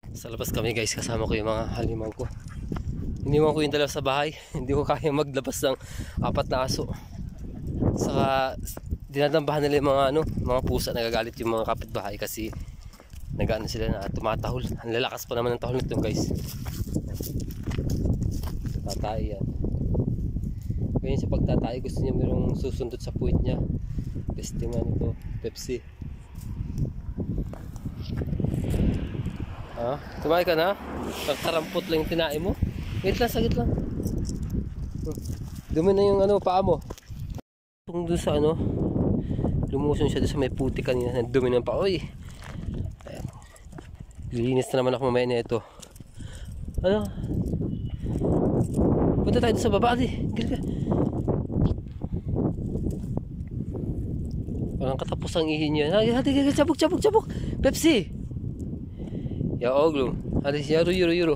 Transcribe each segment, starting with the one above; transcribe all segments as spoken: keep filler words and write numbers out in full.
Sa labas kami guys, kasama ko yung mga halimaw ko. Iniwan ko yung dalawa sa bahay. Hindi ko kaya maglabas ng apat na aso. Saka dinadambahan nila yung mga ano, mga pusa. Nagagalit yung mga kapitbahay kasi nagaano sila na tumatahol. Ang lalakas pa naman ng tahol nito guys. Tatay yan. Ganyan sa pagtatay, gusto niya mayroong susundot sa puwit niya. Peste nga nito, Pepsi. Ha? Tumahay ka na? Pagkarampot lang yung tinae mo? Wait lang, sagit lang. Dumi na yung ano, paa mo. Kung doon sa ano, lumuson siya doon sa may puti kanina. Dumi na yung paa. Uy! Ayan. Lilinis na naman ako mamaya na ito. Ano? Punta tayo doon sa baba. Adi, gila ka. Walang katapos ang ihin niya. Hadi, hadi, hadi, cabuk, cabuk, cabuk. Pepsi! Ya oğlum, hadi yaro yaro yaro.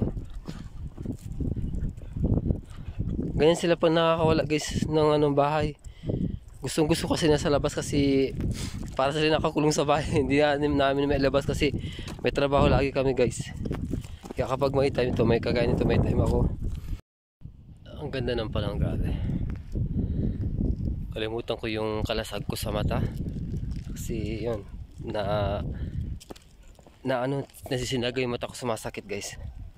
Ganyan sila pag nakakawala guys ng anong bahay. Gustong gusto kasi nasa labas kasi para sila nakakulong sa bahay. Hindi na namin may labas kasi may trabaho lagi kami guys. Kaya kapag may time ito, may kagaya nito, may time ako. Ang ganda ng palangga. Kalimutan ko yung kalasag ko sa mata. Kasi yun, na na ano, nasisinaga yung mata ko, sumasakit guys.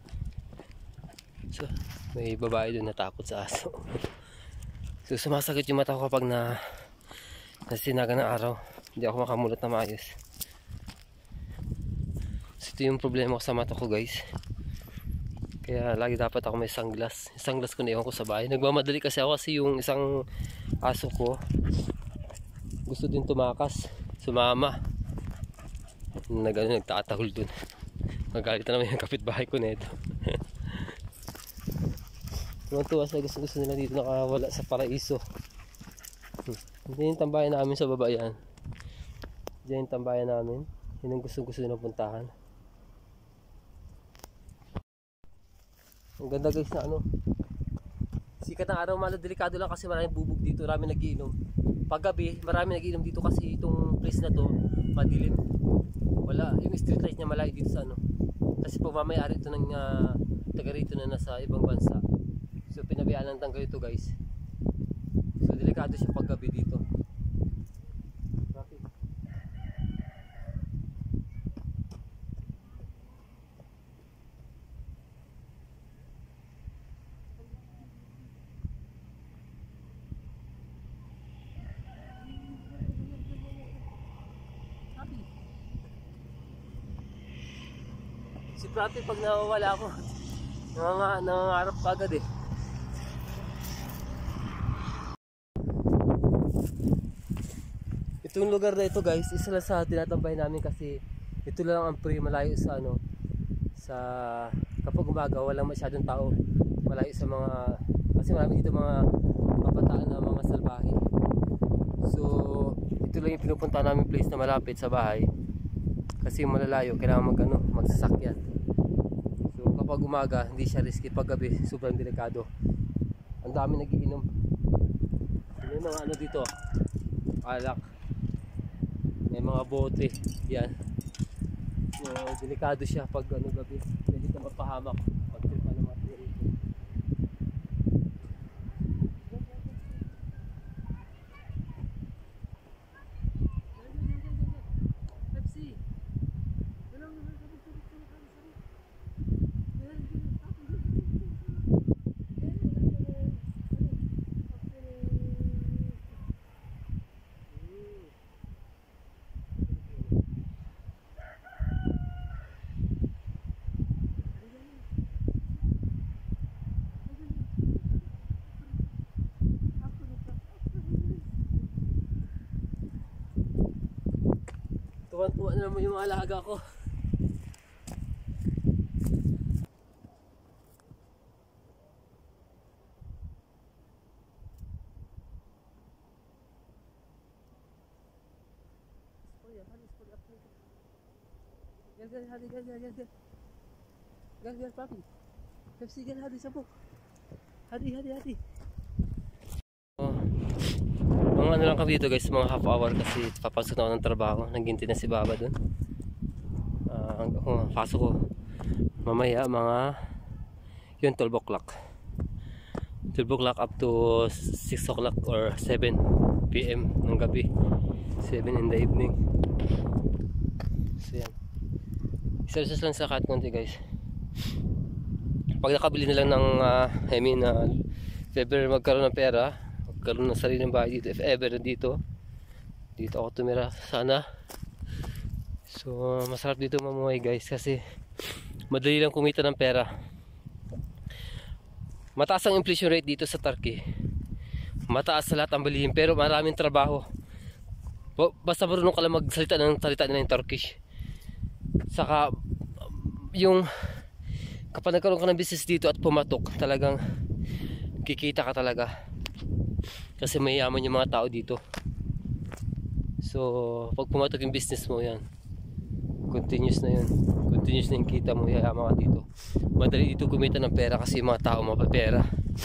So, may babae doon natakot sa aso. So, sumasakit yung mata ko kapag na nasisinaga ng araw. Hindi ako makamulat na maayos. So, ito yung problema ko sa mata ko guys. Kaya lagi dapat ako may sunglass. Yung sunglass ko na iwan ko sa bahay. Nagmamadali kasi ako kasi yung isang aso ko gusto din tumakas, sumama. Nag, ano, nagtatahol dun. Magalit na naman yung kapitbahay ko na ito. Tuwa sa gusto gusto nila dito nakawala sa paraiso. Hindi yung tambayan namin sa baba yan. Diyan yung tambayan namin. Yun yung gusto gusto nila puntahan. Ang ganda guys na ano. Sikat ng araw, malo delikado lang kasi maraming bubog dito. Marami nagiinom. Paggabi, marami nagiinom dito kasi itong place na to madilim. Wala, yung street light niya malayo dito sa ano. Kasi pag mamayari ito ng uh, taga rito na nasa ibang bansa. So pinabiyaan ng tanggal ito guys. So delikado siya paggabi dito. Traffic. Si Prati pag nawawala ako, nanganga, nangangarap ka agad eh. Itong lugar na ito guys, isa lang sa tinatambay namin kasi ito lang ang free, malayo sa ano, sa kapag umaga walang masyadong tao, malayo sa mga, kasi marami dito mga kabataan na mga salbahe. So ito lang yung pinupunta namin place na malapit sa bahay. Kasi malalayo, kailangan mag, ano, magsasakyan. So kapag umaga, hindi siya risky. Pag gabi, sobrang delikado. Ang dami nagiinom. May mga ano dito, alak. May mga bote. Yan. So delikado siya pag ano, gabi. Hindi ka mapahamak. Pag tripa naman dito. Tuwan-tuwa na naman yung mga alaga ko. Gel gel hadi gel gel gel gel. Gel gel papi. Pepsi gel hadi sabuk. Hadi hadi hadi. Oh. Mga ano lang kami dito guys, mga half hour kasi papasok na ako ng trabaho. Naginti na si Baba dun. Uh, oh, pasok ko. mamaya mga yun twelve o'clock twelve o'clock up to six o'clock or seven p m ng gabi, seven in the evening. So yan, isa-isa lang sa cut konti guys. Pag nakabili na lang ng uh, I mean uh, if ever magkaroon ng pera, magkaroon ng sariling bahay dito, if ever dito dito ako tumira sana. So masarap dito mamuhay guys kasi madali lang kumita ng pera. Mataas ang inflation rate dito sa Turkey, mataas sa lahat ang bilihin, pero maraming trabaho. Basta marunong ka lang magsalita ng salita nila yung Turkish. Saka yung kapag nagkaroon ka ng business dito at pumatok, talagang kikita ka talaga kasi mayayaman yung mga tao dito. So pag pumatok yung business mo, yan continuous na yun, continuous na yung kita mo, yayaman ka dito. Madali dito kumita ng pera kasi yung mga tao mapapera.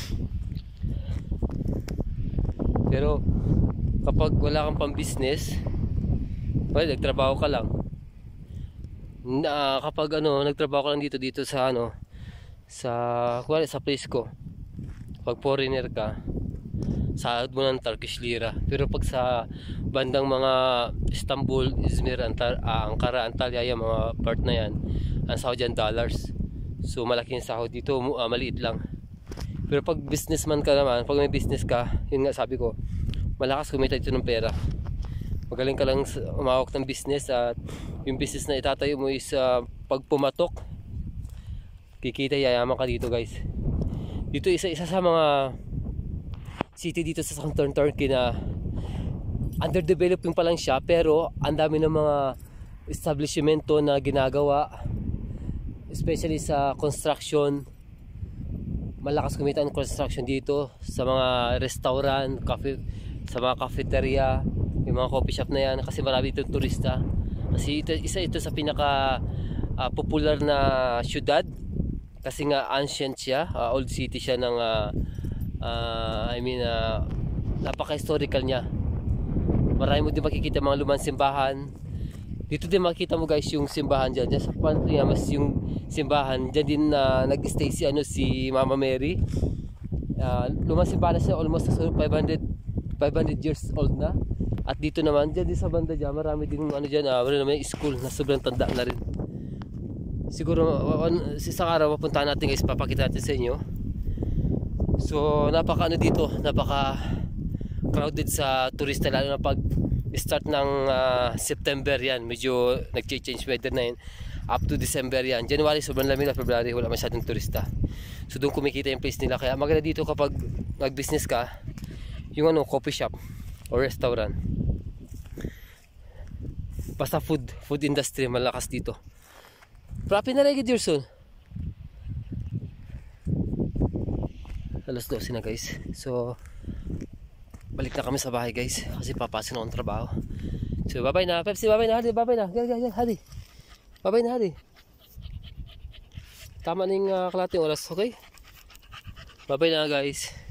Pero kapag wala kang pang business, well, nagtrabaho ka lang. Na, kapag ano, nagtrabaho ka lang dito dito sa ano, sa well, sa place ko. Pag foreigner ka, sahod mo ng Turkish lira. Pero pag sa bandang mga Istanbul, Izmir, Antar, uh, Ankara, Antalya, yung mga part na yan, ang sahod yan dollars. So malaki yung sahod dito, uh, maliit lang. Pero pag businessman ka naman, pag may business ka, yun nga sabi ko, malakas kumita dito ng pera. Magaling ka lang umawak ng business at yung business na itatayo mo is uh, pag pumatok, kikita, yayaman ka dito guys. Dito isa-isa sa mga city dito sa Southern Turkey na underdeveloping pa lang siya, pero ang dami ng mga establishmento na ginagawa, especially sa construction. Malakas kumita ang construction dito sa mga restaurant, cafe, sa mga cafeteria, yung mga coffee shop na yan, kasi marami itong turista. Kasi ito, isa ito sa pinaka uh, popular na syudad kasi nga ancient siya, uh, old city siya ng uh, uh, I mean uh, napaka-historical niya. Marami mo din makikita mga lumang simbahan. Dito din makikita mo guys yung simbahan dyan. Dyan sa pantry mas yung simbahan. Dyan din uh, nag-stay si, ano, si Mama Mary. Uh, lumang simbahan na siya, almost five hundred, five hundred years old na. At dito naman, dyan din sa banda dyan, marami din ano dyan, uh, marami naman yung school na sobrang tanda na rin. Siguro uh, isang araw mapuntahan natin guys, papakita natin sa inyo. So napaka ano dito, napaka crowded sa turista, lalo na pag start ng uh, September yan, medyo nag-change weather na yun up to December yan. January sobrang lamig na, February wala masyadong turista. So doon kumikita yung place nila. Kaya maganda dito kapag mag-business ka, yung ano, coffee shop or restaurant, basta food, food industry malakas dito. Proper na rin Dirson. Alas dose na guys. So balik na kami sa bahay guys kasi papasok na akong trabaho. So bye bye na Pepsi, bye bye na Hadi, bye bye na gal gal gal Hadi, bye bye na Hadi. Tama na yung uh, kalating oras, okay? Bye bye na guys.